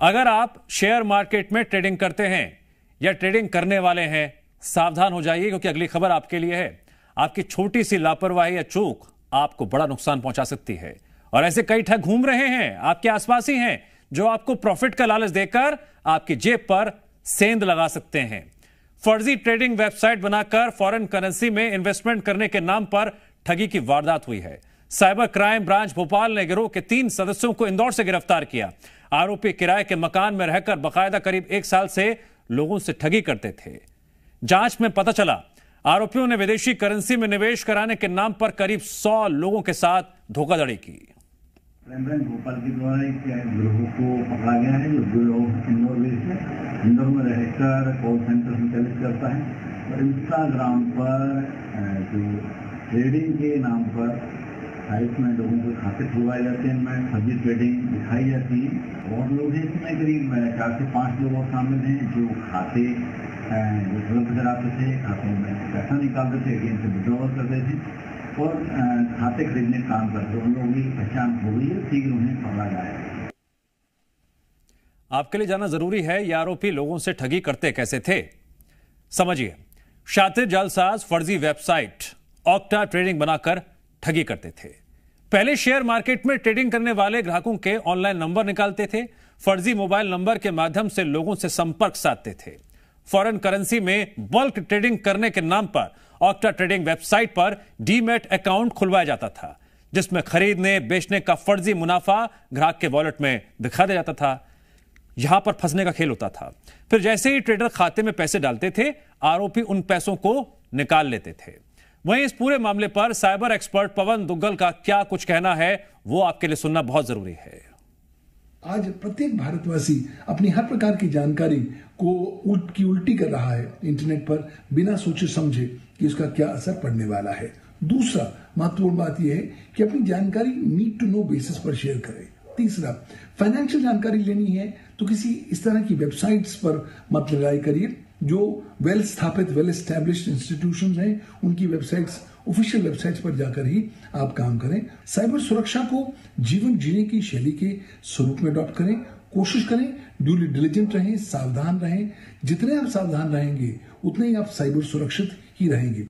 अगर आप share market में ट्रेडिंग करते हैं या ट्रेडिंग करने वाले हैं, सावधान हो जाइए, क्योंकि अगली खबर आपके लिए है। आपकी छोटी सी लापरवाही या चूक आपको बड़ा नुकसान पहुंचा सकती है। और ऐसे कई ठग घूम रहे हैं, आपके आसपास ही हैं, जो आपको प्रॉफिट का लालच देकर आपकी जेब पर सेंध लगा सकते हैं। फर्जी ट्रेडिंग वेबसाइट बनाकर फॉरेन करेंसी में इन्वेस्टमेंट करने के नाम पर ठगी की वारदात हुई है। साइबर क्राइम ब्रांच भोपाल ने गिरोह के 3 सदस्यों को इंदौर से गिरफ्तार किया। आरोपी किराए के मकान में रहकर बकायदा करीब 1 साल से लोगों से ठगी करते थे। जांच में पता चला, आरोपियों ने विदेशी करेंसी में निवेश कराने के नाम पर करीब 100 लोगों के साथ धोखाधड़ी की। क्राइम ब्रांच भोपाल के द्वारा एक गिरोह को पकड़ा गया है, जो गिरोह इंदौर बेस्ड है। इंदौर में रहकर कॉल सेंटर संचालित करता है और इंस्टाग्राम पर जो ट्रेडिंग के नाम पर साइट में लोगों के खाते खुलवाए जाते हैं, इनमें फर्जी ट्रेडिंग दिखाई जाती है। और लोग इसमें करीब 4 से 5 लोग शामिल हैं, जो खाते जो चलाते थे, खातों में पैसा निकालते थे, एटीएम से विड्रॉल करते थे और खाते खरीदने का काम करते। उन लोगों की पहचान हो गई है, शीघ्र उन्हें पकड़ा जाएगा। आपके लिए जानना जरूरी है, ये आरोपी लोगों से ठगी करते कैसे थे, समझिए। शातिर जालसाज फर्जी वेबसाइट ऑक्टा ट्रेडिंग बनाकर ठगी करते थे। पहले शेयर मार्केट में ट्रेडिंग करने वाले ग्राहकों के ऑनलाइन नंबर निकालते थे, फर्जी मोबाइल नंबर के माध्यम से लोगों से संपर्क साधते थे। फॉरेन करेंसी में बल्क ट्रेडिंग करने के नाम पर ऑक्टा ट्रेडिंग वेबसाइट पर डीमैट अकाउंट खुलवाया जाता था, जिसमें खरीदने बेचने का फर्जी मुनाफा ग्राहक के वॉलेट में दिखा दिया जाता था। यहां पर फंसने का खेल होता था। फिर जैसे ही ट्रेडर खाते में पैसे डालते थे, आरोपी उन पैसों को निकाल लेते थे। वहीं इस पूरे मामले पर साइबर एक्सपर्ट पवन दुग्गल का क्या कुछ कहना है, वो आपके लिए सुनना बहुत जरूरी है। आज प्रत्येक भारतवासी अपनी हर प्रकार की जानकारी को उल्टी कर रहा है इंटरनेट पर, बिना सोचे समझे कि उसका क्या असर पड़ने वाला है। दूसरा महत्वपूर्ण बात यह है कि अपनी जानकारी नीड टू नो बेसिस पर शेयर करें। तीसरा, फाइनेंशियल जानकारी लेनी है तो किसी इस तरह की वेबसाइट्स पर मत लगाई करिए। जो वेल स्थापित, वेल एस्टैब्लिश्ड इंस्टीट्यूशंस हैं, उनकी वेबसाइट्स, ऑफिशियल वेबसाइट्स पर जाकर ही आप काम करें। साइबर सुरक्षा को जीवन जीने की शैली के स्वरूप में अडॉप्ट करें। कोशिश करें ड्यूली डिलिजेंट रहें, सावधान रहें। जितने आप सावधान रहेंगे उतने ही आप साइबर सुरक्षित ही रहेंगे।